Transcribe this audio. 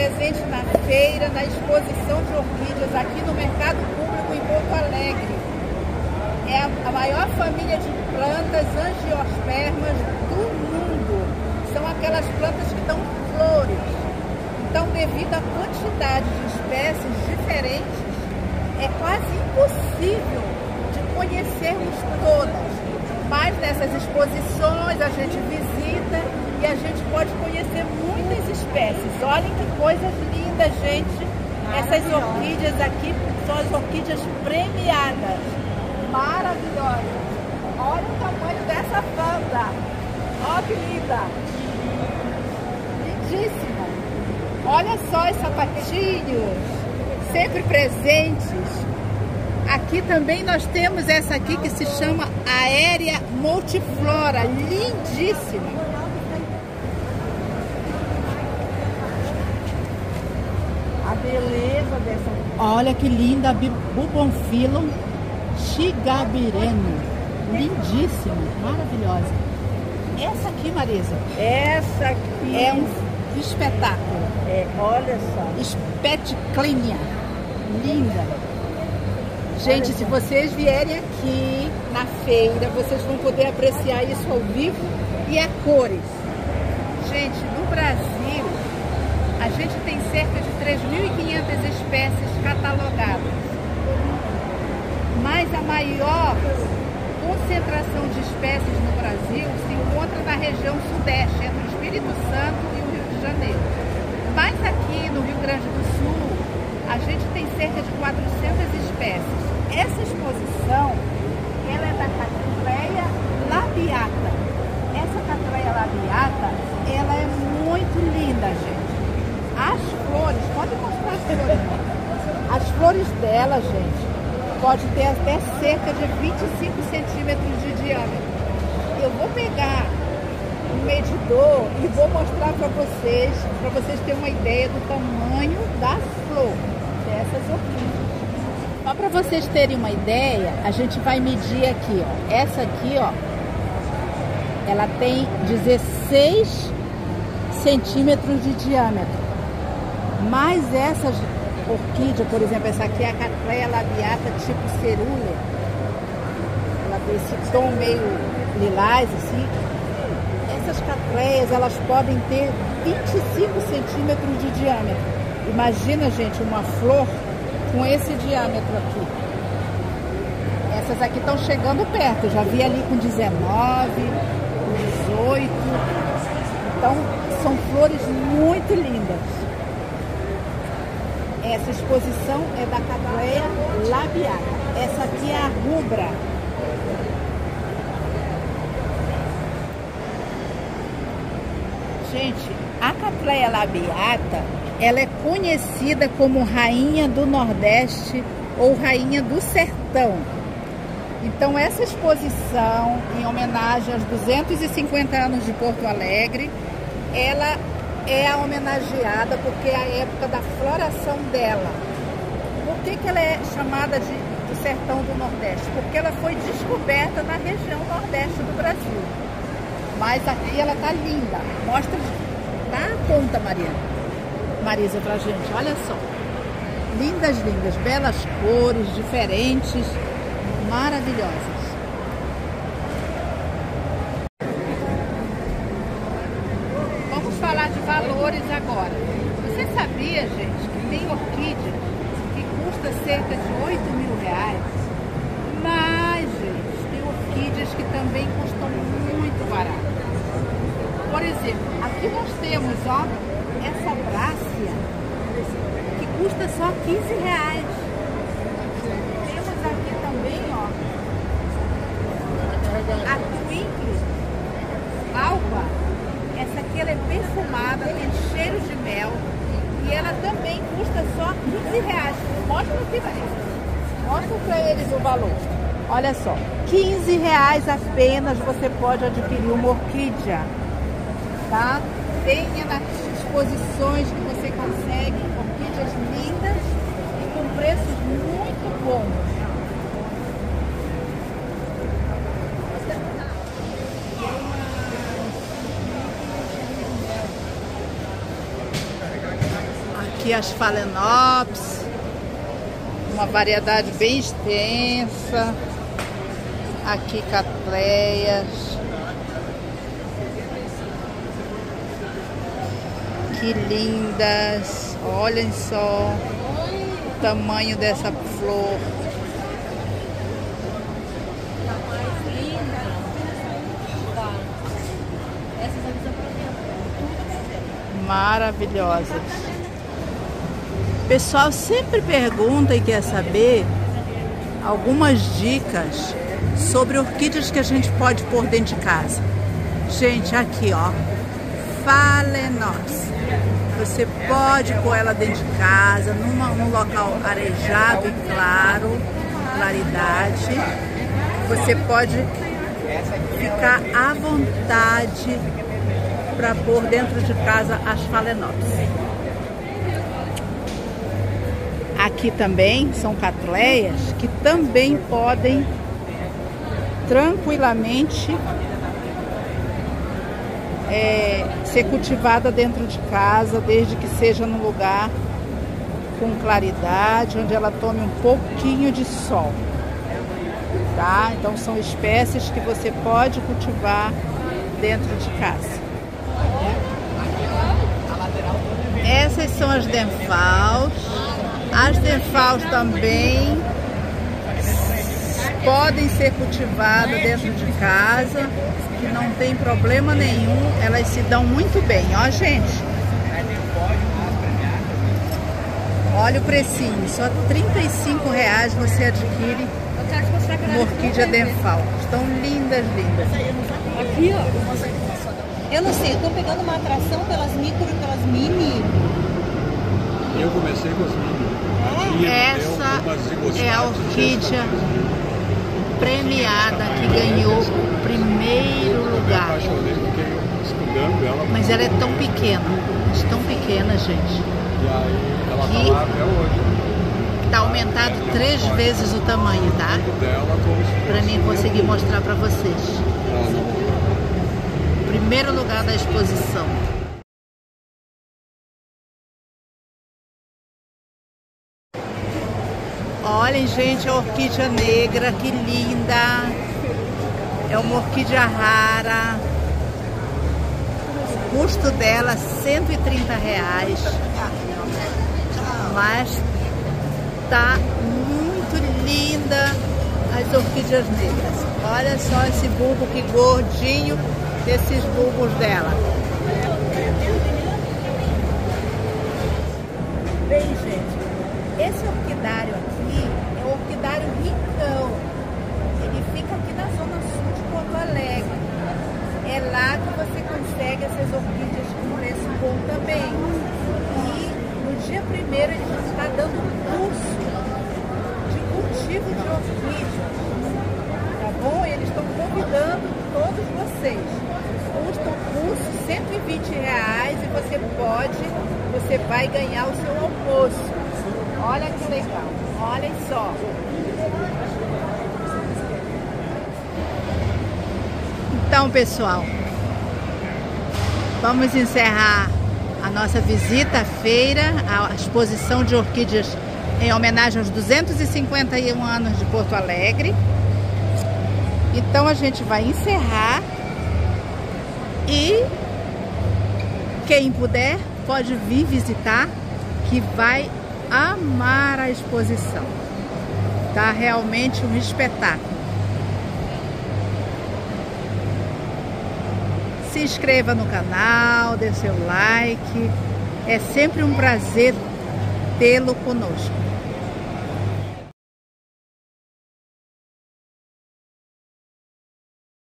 presente na feira, na exposição de orquídeas aqui no Mercado Público em Porto Alegre. É a maior família de plantas angiospermas do mundo. São aquelas plantas que dão flores. Então, devido à quantidade de espécies diferentes, é quase impossível de conhecermos todas. Mas nessas exposições a gente visita e a gente pode conhecer muitas espécies. Olhem que coisas lindas, gente. Essas orquídeas aqui são as orquídeas premiadas. Maravilhosas. Olha o tamanho dessa planta. Olha que linda. Lindíssima. Olha só os sapatinhos. Sempre presentes. Aqui também nós temos essa aqui que se chama Aérea Multiflora. Lindíssima. A beleza dessa. Olha que linda, Bubonphilum Chigabireno. Lindíssima, maravilhosa. Essa aqui, Marisa. Essa aqui é um espetáculo. Olha só. Speticlinia. Linda. Gente, se vocês vierem aqui na feira, vocês vão poder apreciar isso ao vivo e a cores. Gente, no Brasil, a gente tem cerca de 3.500 espécies catalogadas. Mas a maior concentração de espécies no Brasil se encontra na região sudeste, entre o Espírito Santo e o Rio de Janeiro. Mas aqui no Rio Grande do Sul, a gente tem cerca de 400 espécies. Essa exposição, ela é da Cattleya labiata. Essa Cattleya labiata, ela é muito linda, gente. As flores, pode mostrar as flores. As flores dela, gente, pode ter até cerca de 25 centímetros de diâmetro. Eu vou pegar um medidor e vou mostrar para vocês terem uma ideia do tamanho da flor dessas orquídeas. Só para vocês terem uma ideia, a gente vai medir aqui, ó. Essa aqui, ó, ela tem 16 centímetros de diâmetro. Mas essas orquídeas, por exemplo, essa aqui é a Cattleya labiata tipo cerúlea. Ela tem esse tom meio lilás, assim. Essas cattleyas, elas podem ter 25 centímetros de diâmetro. Imagina, gente, uma flor com esse diâmetro aqui. Essas aqui estão chegando perto. Eu já vi ali com 19, com 18. Então, são flores muito lindas. Essa exposição é da Cattleya labiata. Essa aqui é a rubra. Gente, a Cattleya labiata, ela é conhecida como rainha do Nordeste ou rainha do Sertão. Então essa exposição, em homenagem aos 250 anos de Porto Alegre, ela é a homenageada porque é a época da floração dela. Por que ela é chamada do Sertão do Nordeste? Porque ela foi descoberta na região Nordeste do Brasil. Mas aqui ela tá linda. Mostra da ponta, Marisa, pra gente. Olha só. Lindas, lindas. Belas cores, diferentes, maravilhosas. Vamos falar de valores agora. Você sabia, gente, que tem orquídea que custa cerca de R$8.000? Mas, gente, tem orquídeas que também custam muito barato. Por exemplo, aqui nós temos, ó, essa brácia que custa só R$15. Temos aqui também, ó, a Twinkle alba. Essa aqui ela é perfumada, tem cheiro de mel e ela também custa só R$15. Mostra aqui, Maria. Mostra para eles o valor. Olha só, R$15 apenas você pode adquirir uma orquídea, tá? Tenha nas exposições que você consegue orquídeas lindas e com preços muito bons. aqui as Phalaenopsis, uma variedade bem extensa. Aqui Cattleyas. Que lindas! Olhem só o tamanho dessa flor. Maravilhosas. O pessoal sempre pergunta e quer saber algumas dicas sobre orquídeas que a gente pode pôr dentro de casa. Gente, aqui ó, Phalaenopsis. Você pode pôr ela dentro de casa, num local arejado e claro, claridade. Você pode ficar à vontade para pôr dentro de casa as Phalaenopsis. Aqui também são Cattleyas que também podem tranquilamente ser cultivada dentro de casa, desde que seja num lugar com claridade, onde ela tome um pouquinho de sol, tá? Então são espécies que você pode cultivar dentro de casa. Essas são as Denphals. As Denphals também podem ser cultivadas dentro de casa, que não tem problema nenhum, elas se dão muito bem, ó gente. Olha o precinho, só R$35 você adquire uma orquídea Denphal. Estão lindas, lindas. Aqui, ó. Eu não sei, eu tô pegando uma atração pelas micro e pelas mini. Eu comecei com as mini. Essa é a orquídea premiada que ganhou o primeiro lugar. Eu fiquei estudando ela. Mas ela é tão pequena, gente. E aí ela tá lá até hoje. Tá aumentado 3 vezes o tamanho, tá? Para mim conseguir mostrar para vocês. Primeiro lugar da exposição. Olhem, gente, a orquídea negra, que linda! É uma orquídea rara. O custo dela R$130. Mas tá muito linda as orquídeas negras. Olha só esse bulbo, que gordinho desses bulbos dela. Bem, gente, esse orquidário aqui é o orquidário Rincão. Ele fica aqui na zona sul de Porto Alegre. É lá que você consegue essas orquídeas com preço bom também. E no dia 1º ele já está dando curso de cultivo de orquídea. Tá bom? Eles estão convidando todos vocês. Custa o curso R$120 e você vai ganhar o seu almoço. Olha que legal, olhem só. Então, pessoal, vamos encerrar a nossa visita à feira, a exposição de orquídeas em homenagem aos 251 anos de Porto Alegre. Então a gente vai encerrar e quem puder pode vir visitar, que vai amar a exposição. Tá realmente um espetáculo. Se inscreva no canal, dê seu like. É sempre um prazer tê-lo conosco.